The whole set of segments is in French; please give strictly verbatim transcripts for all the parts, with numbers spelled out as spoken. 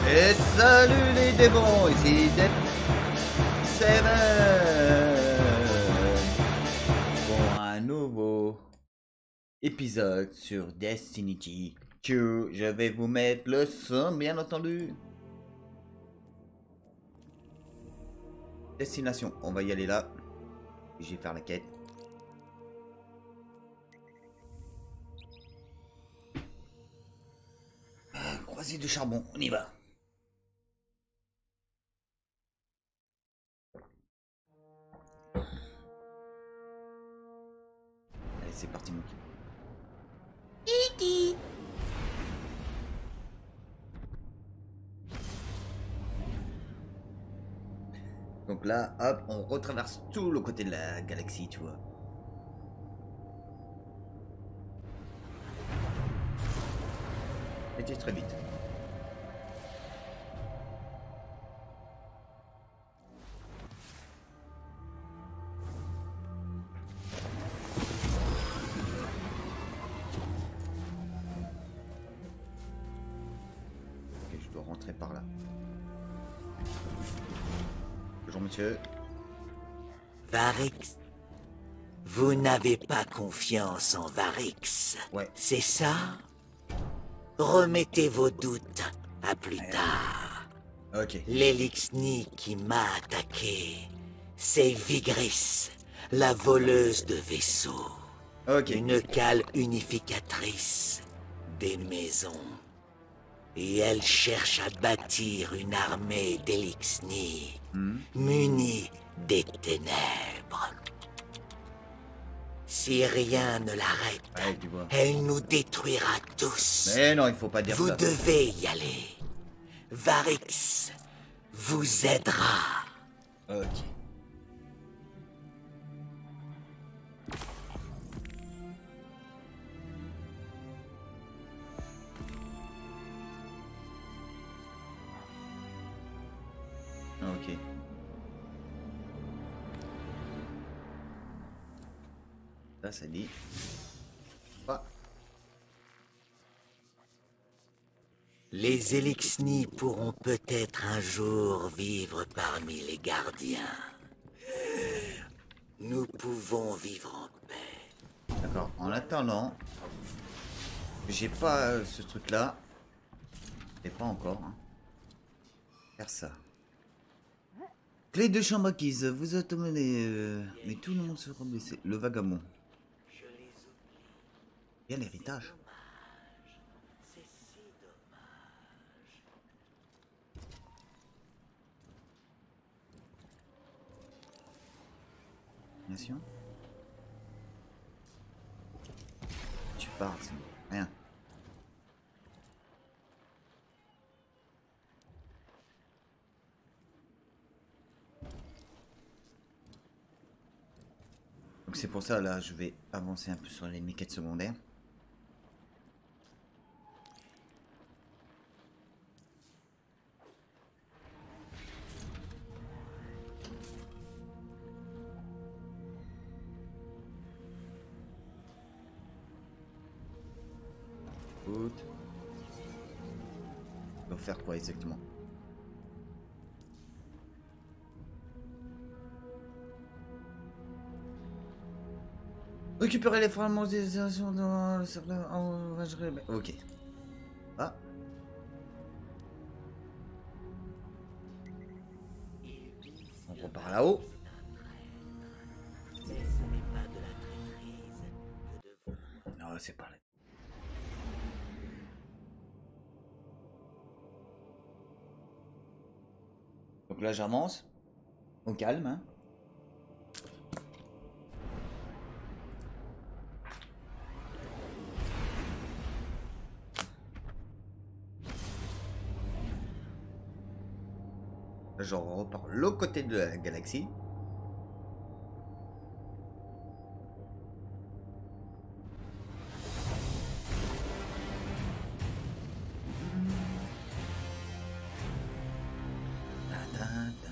Et salut les démons, ici Dead Seven pour un nouveau épisode sur Destiny deux. Je vais vous mettre le son, bien entendu. Destination, on va y aller là. Je vais faire la quête. Ah, croisée de charbon, on y va. Allez, c'est parti, mon Kiki. Donc là, hop, on retraverse tout le côté de la galaxie, tu vois. C'était très vite. Ok, je dois rentrer par là. Bonjour monsieur. Variks, vous n'avez pas confiance en Variks, Ouais. c'est ça? Remettez vos doutes à plus tard. Ok. L'Elixni qui m'a attaqué, c'est Vigris, la voleuse de vaisseaux. Ok. Une cale unificatrice des maisons. Et elle cherche à bâtir une armée d'Elixni, Hmm. munie des ténèbres. Si rien ne l'arrête, Ouais, tu vois. elle nous détruira tous. Mais non, il faut pas dire Vous ça. devez y aller. Variks vous aidera. Ok. Ok. Ça, ça dit. Ah. Les Elixni pourront peut-être un jour vivre parmi les gardiens. Nous pouvons vivre en paix. D'accord. En attendant, j'ai pas euh, ce truc-là. Et pas encore. Hein. Faire ça. Clé de chambre acquise. Vous êtes mené. Euh... Mais tout le monde sera blessé. Le vagabond. Bien l'héritage. Nation. Tu parles, c'est bon. Rien. Donc c'est pour ça, là, je vais avancer un peu sur les quêtes secondaires. Écoute. On va faire quoi exactement? Récupérer les fragments des stations dans le cercle. Ok. Ah. On repart là-haut. Non, c'est pas là. Donc là, j'avance. Au calme, hein. Je repars l'autre côté de la galaxie. Ta, ta, ta.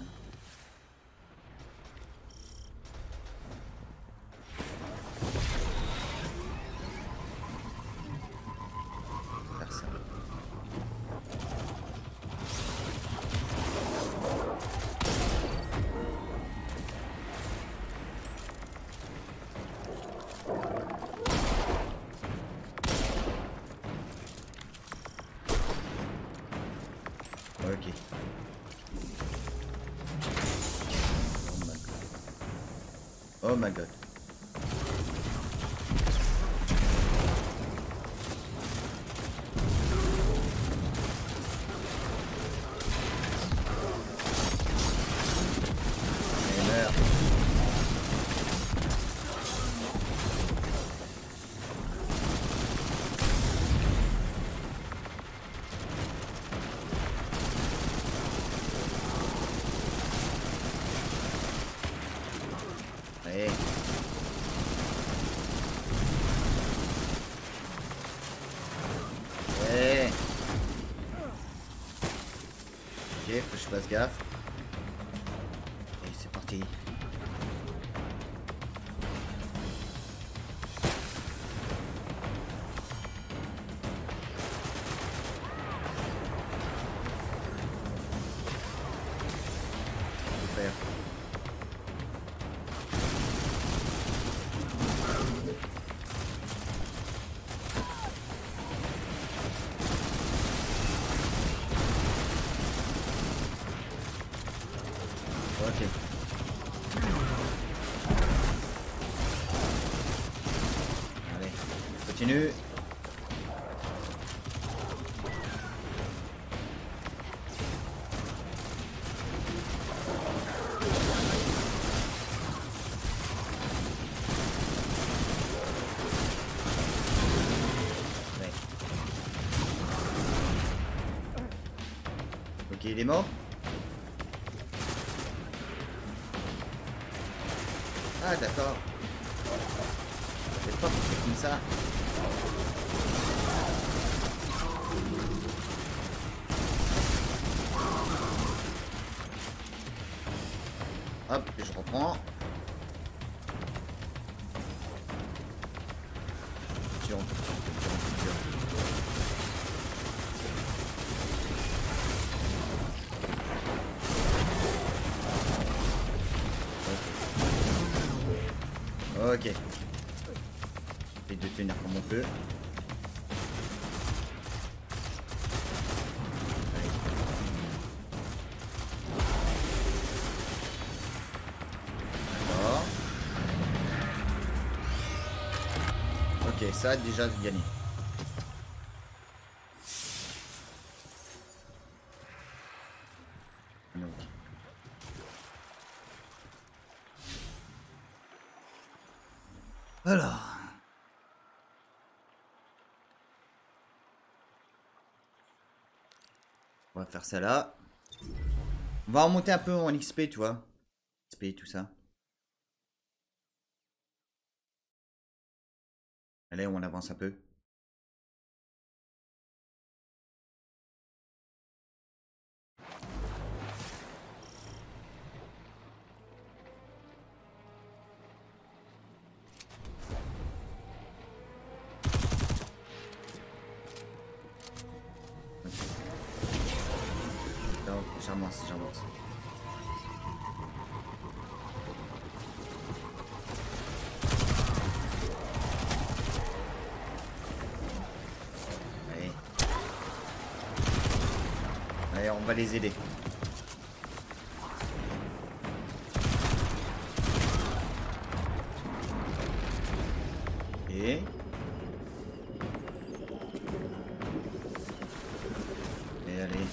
Faire ça. Ok. Oh my god. Oh my god. Et meurs. Allez. Ouais. Ok, faut que je fasse gaffe. Et c'est parti. Faut faire. Ok. Allez, continue. Ouais. Ok, il est mort. Ah d'accord. C'est pas comme ça. Hop, je reprends. Tu rentres, tu rentres, tu rentres, tu rentres. Ok. J'essaie de tenir comme on peut. D'accord. Ok, ça déjà gagné. Donc. Alors. On va faire ça là. On va remonter un peu en X P, tu vois. X P, tout ça. Allez, on avance un peu. J'avance, j'avance. Allez. Allez, on va les aider. Et... Et allez.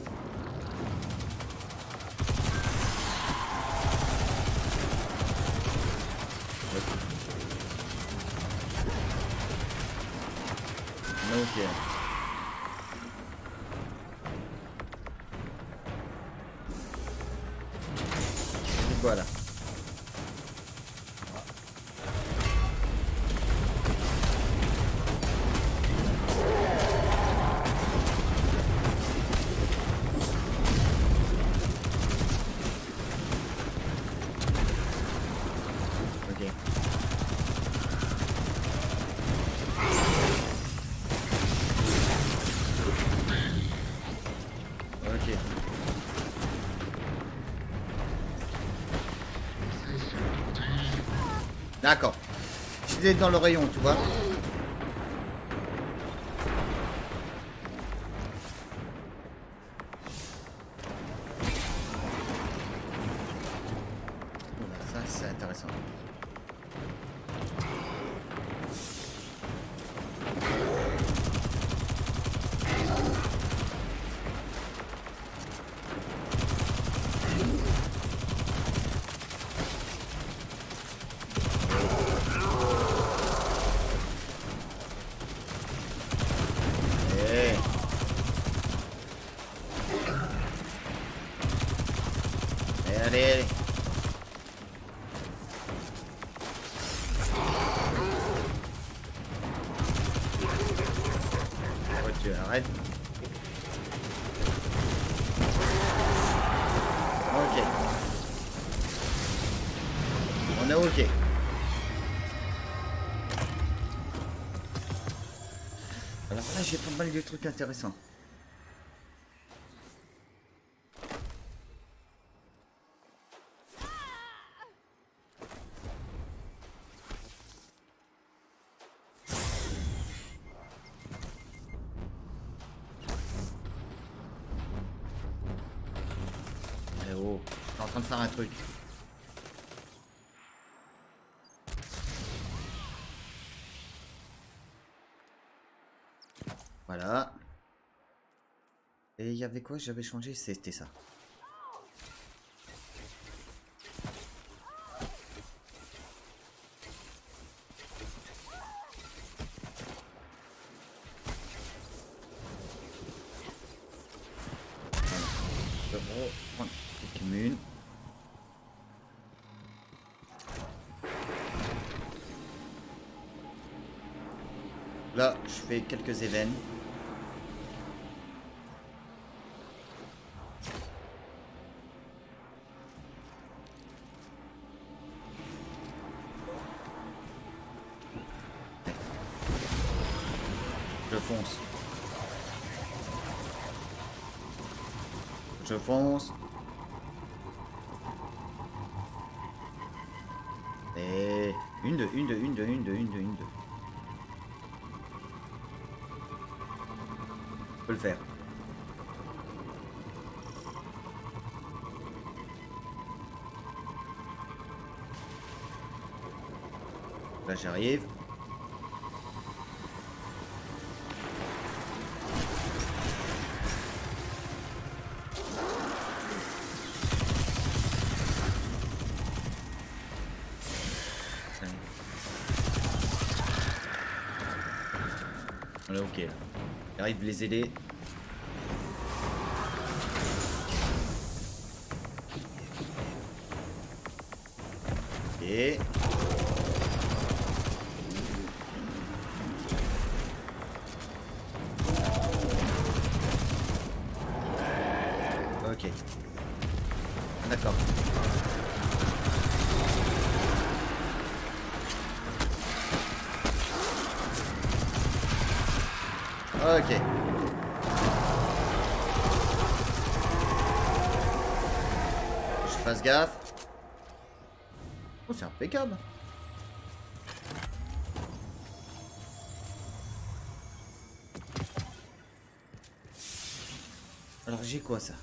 Ok. C'est quoi là? Ok. Ok. D'accord. J'étais dans le rayon, tu vois. Allez, allez. Oh, tu arrêtes. Ok. On est ok. Alors là, j'ai pas mal de trucs intéressants. Eh oh, je suis en train de faire un truc. Voilà. Et il y avait quoi? J'avais changé, c'était ça. Je vais reprendre quelques mules. Là, je fais quelques événements. Je fonce. Je fonce. Et une de, une de, une de, une de, une de, une de. Je peux le faire. Là j'arrive. Voilà, ok. J'arrive de les aider. Et... Ok. D'accord. Ok. Je fasse gaffe. Oh, c'est impeccable. Alors j'ai quoi ça?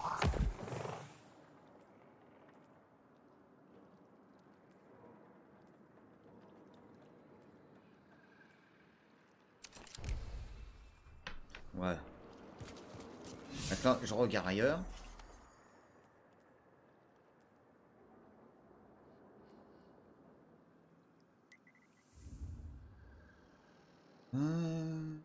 Ouais. Maintenant, je regarde ailleurs. Hum...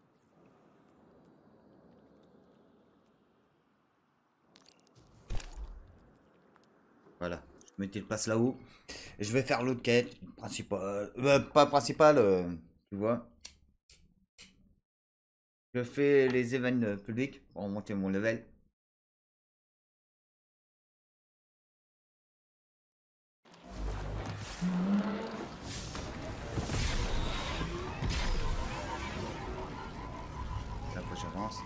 Voilà. Je mettais le place là-haut. Et je vais faire l'autre quête principale. Euh, pas principale, euh, tu vois. Je fais les événements publics pour monter mon level. Là, faut que j'avance.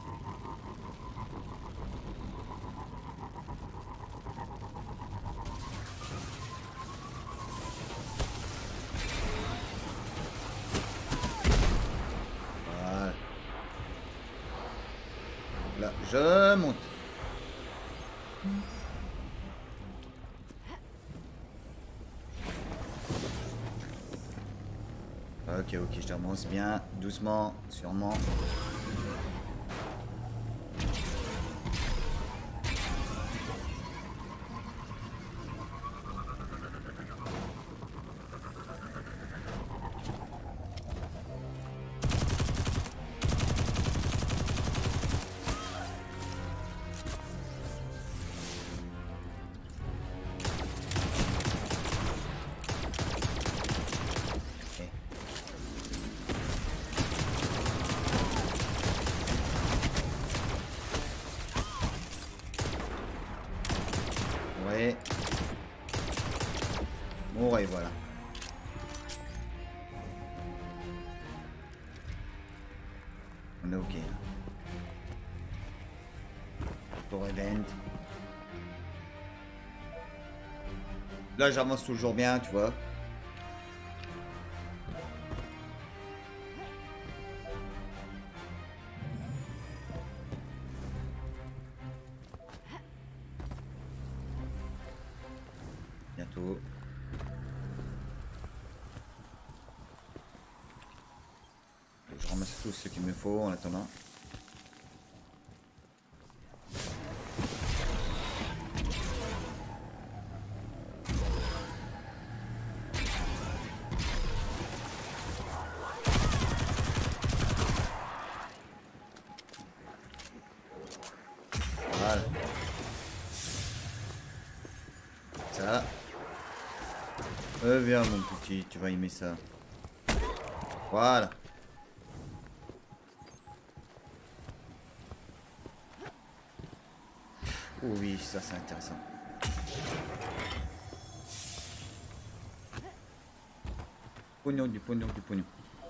Voilà. Là, je monte. Ok, ok, j'avance bien, doucement, sûrement. et voilà. On est ok. Pour event. Là j'avance toujours bien, tu vois. Bientôt. Je ramasse tout ce qu'il me faut en attendant. Voilà. Ça. Euh, viens mon petit, tu vas aimer ça. Voilà. Oh oui, ça c'est intéressant. Pognon, du pognon, du pognon.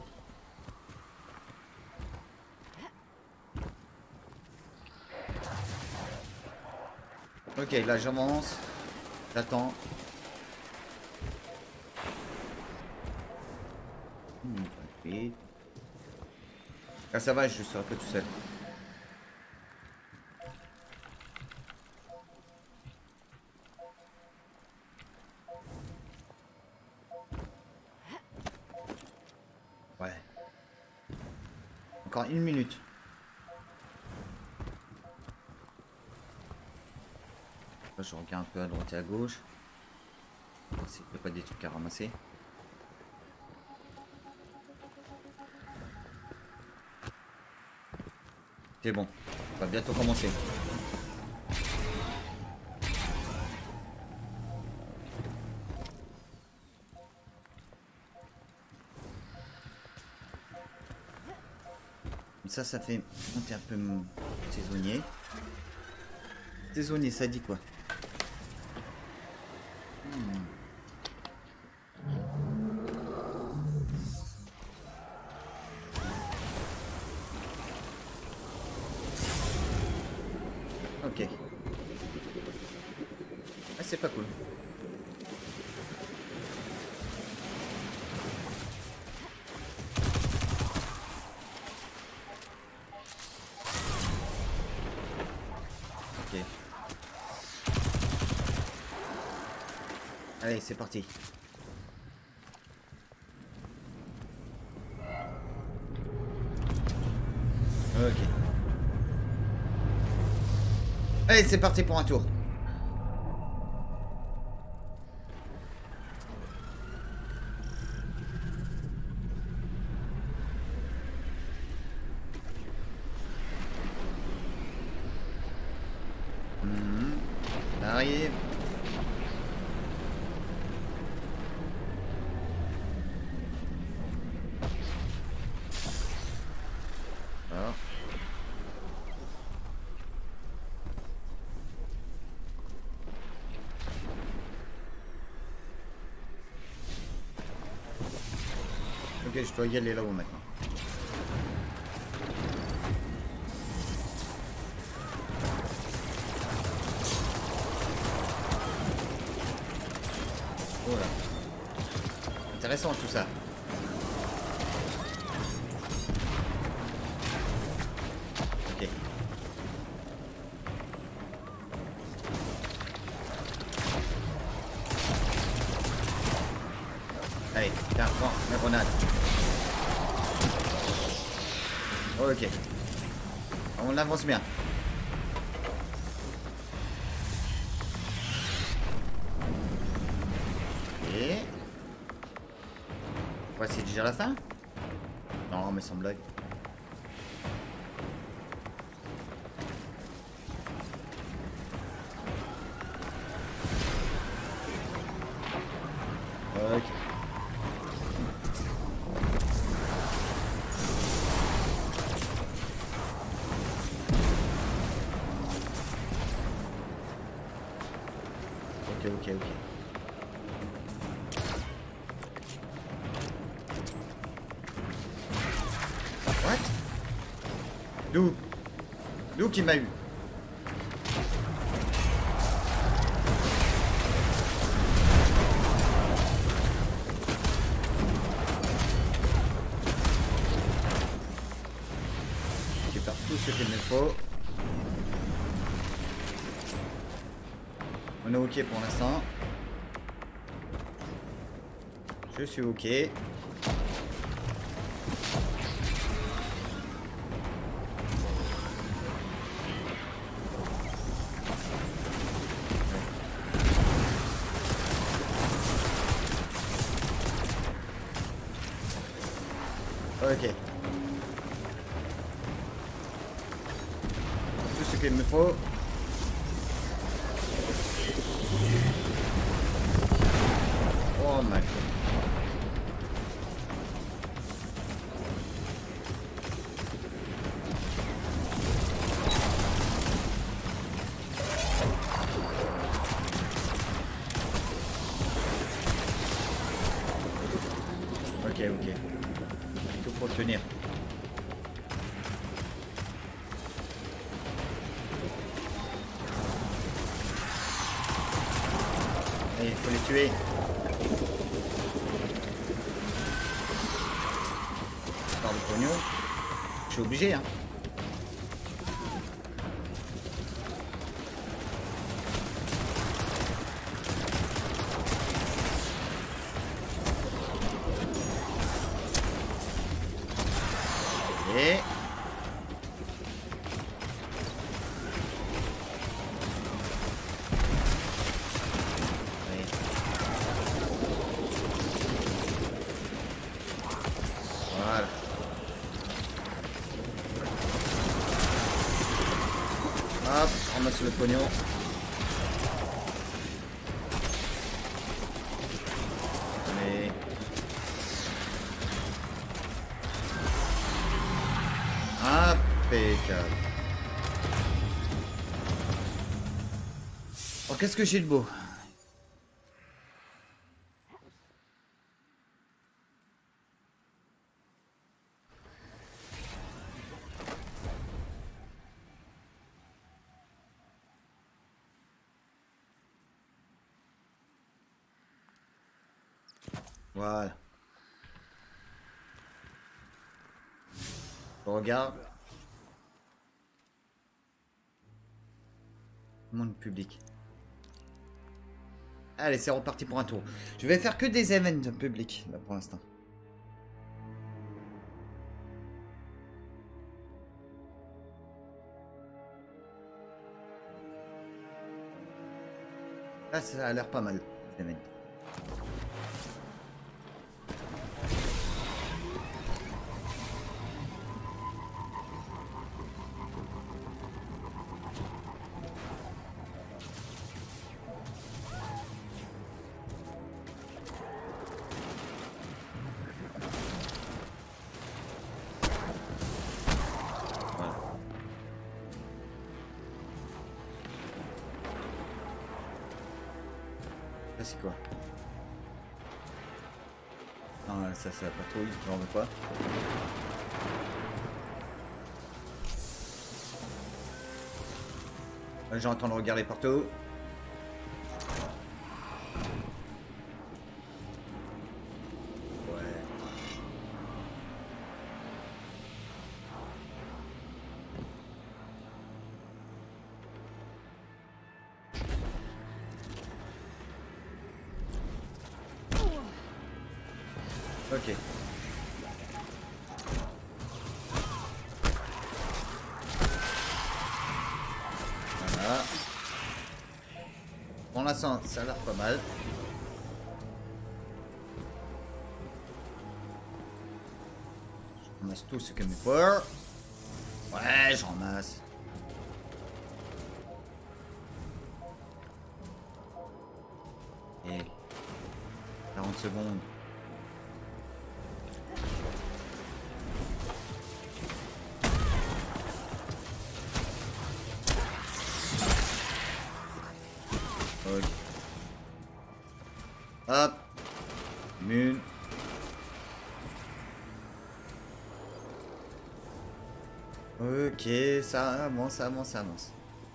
Ok, là j'avance. J'attends. Hmm, okay. Là ça va, je suis un peu tout seul. Ouais. Encore une minute. Là, je regarde un peu à droite et à gauche. Il n'y a pas des trucs à ramasser. C'est bon. On va bientôt commencer. Ça, ça fait monter un peu mon saisonnier. Saisonnier, ça dit quoi? hmm. Ok. Ah, c'est pas cool. Ok. Allez, c'est parti. Ok. Allez, c'est parti pour un tour. Mmh. Ça arrive. Alors. Ok, je dois y aller là-haut maintenant. Voilà. Intéressant tout ça. Ok. Allez, tiens, prends la grenade. Ok. On avance bien. Et... ouais, c'est déjà la fin? Non, mais sans blague. Ok. Ok, ok, ok. D'où D'où qui m'a eu? Je vais faire tout ce qu'il me faut. On est ok pour l'instant. Je suis ok. Ok. Tout ce qu'il me faut. Oh my god. Ok, ok. Tout pour tenir. Et il faut les tuer. Par le pognon. Je suis obligé, hein. Et... Voilà. Hop, ramasse le pognon. Allez. Impeccable. Oh, qu'est-ce que j'ai de beau. Voilà. Je regarde. Monde public. Allez, c'est reparti pour un tour. Je vais faire que des events publics, là, pour l'instant. Là, ça a l'air pas mal, les events. Ça c'est quoi? Non, ça c'est la patrouille, j'en veux pas. J'entends le regarder partout. Ouais. Ok. Voilà. Pour l'instant, ça a l'air pas mal. Je ramasse tout ce qu'il me faut. Ouais, je ramasse. Et quarante secondes. Ok. Hop. Mune. Ok, ça avance, ça avance, ça avance.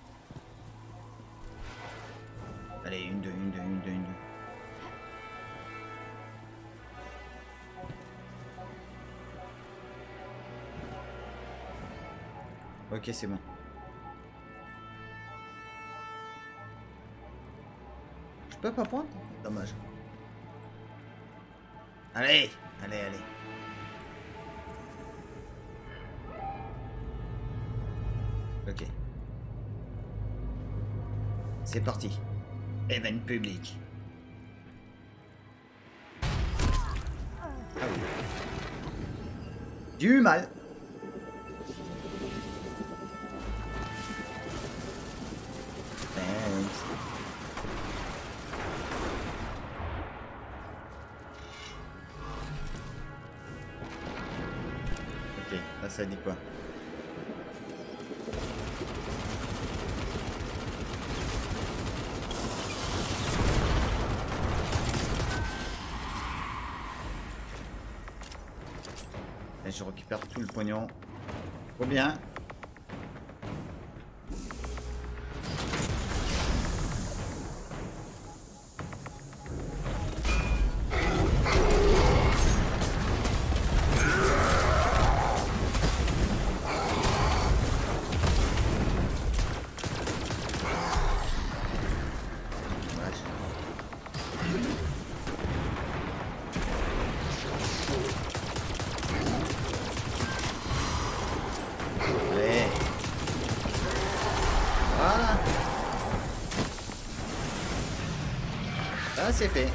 Allez, une, deux, une, deux, une, deux, une, deux. Ok, c'est bon. Je peux pas prendre? Dommage. Allez, allez, allez. Ok. C'est parti. Événement public. Ah oui. Du mal. Thanks. Ok, là ça dit quoi? Et je récupère tout le pognon. Trop bien. C'est fait.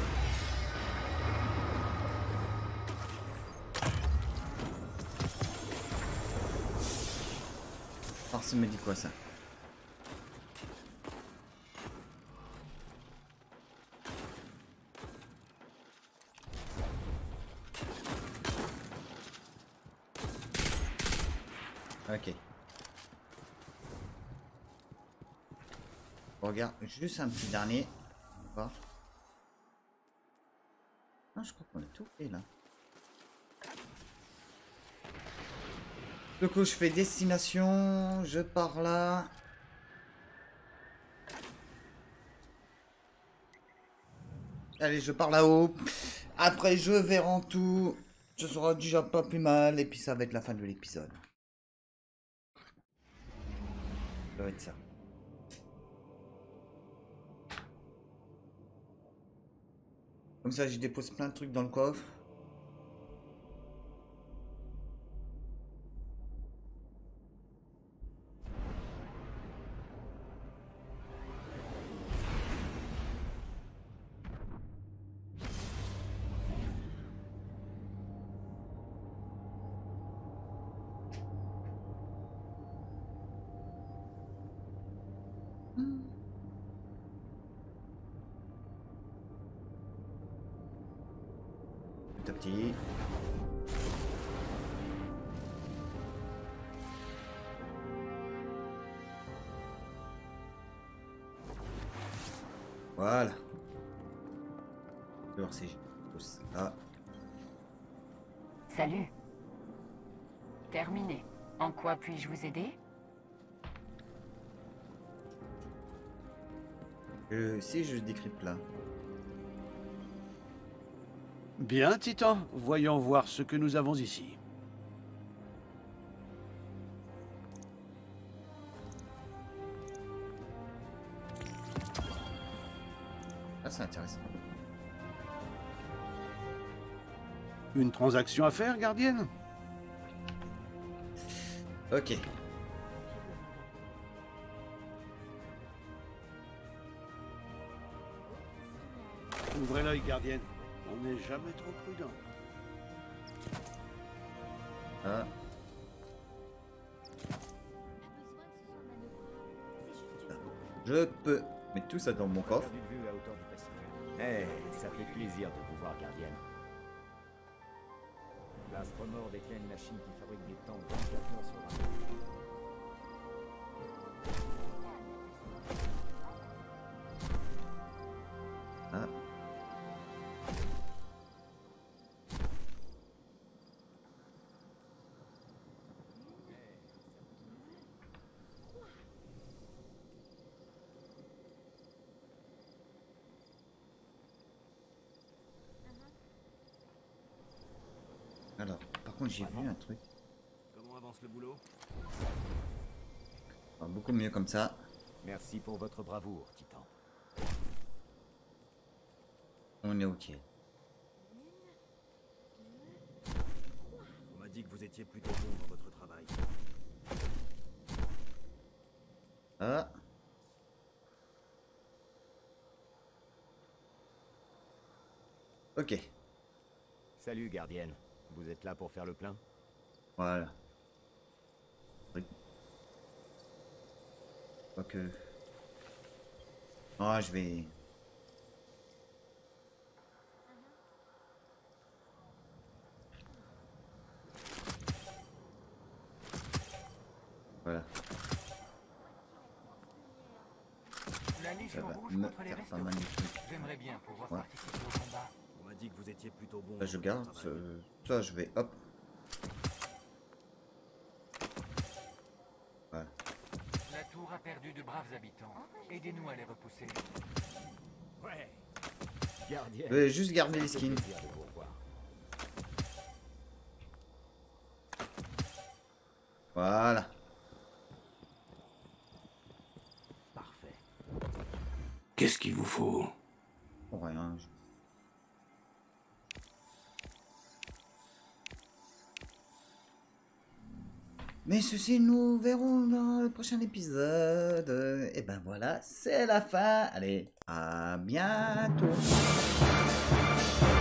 Alors ça me dit quoi ça? Ok. On regarde juste un petit dernier. Non, je crois qu'on a tout fait là. Du coup, je fais destination, je pars là. Allez, je pars là-haut. Après, je verrai en tout. Ce sera déjà pas plus mal. Et puis, ça va être la fin de l'épisode. Ça va être ça. Comme ça, je dépose plein de trucs dans le coffre. Petit à petit. Voilà. Alors c'est ça. Salut. Terminé. En quoi puis-je vous aider? Euh, si je décrypte là. Bien, Titan. Voyons voir ce que nous avons ici. Ah, c'est intéressant. Une transaction à faire, gardienne? Ok. Ouvrez l'œil, gardienne. On n'est jamais trop prudent. Ah. Je peux mettre tout ça dans mon coffre. Eh, ça fait plaisir de vous voir, gardienne. L'Astromore détient une machine qui fabrique des tanks vingt-quatre heures sur vingt-quatre. Ah. contre, j'ai vu un truc. Comment avance le boulot? Ah, beaucoup mieux comme ça. Merci pour votre bravoure, Titan. On est ok. On m'a dit que vous étiez plutôt bon dans votre travail. Ah. Ok. Salut, gardienne. Vous êtes là pour faire le plein? Voilà. Oui. Ok. Ah, je vais... Voilà. La Ça Légion va Rouge me contre les faire pas Restaurés. mal de trucs. J'aimerais bien pouvoir Ouais. participer au combat. On m'a dit que vous étiez plutôt bon. Là, je dans garde. votre Ça, travail. ça, je vais... Hop. Voilà. La tour a perdu de braves habitants. Aidez-nous à les repousser. Ouais. Gardienne. Je vais juste garder les skins. Plaisir de vous revoir. Voilà. Parfait. Qu'est-ce qu'il vous faut? Oh, rien. je- Mais ceci, nous verrons dans le prochain épisode. Et ben voilà, c'est la fin. Allez, à bientôt.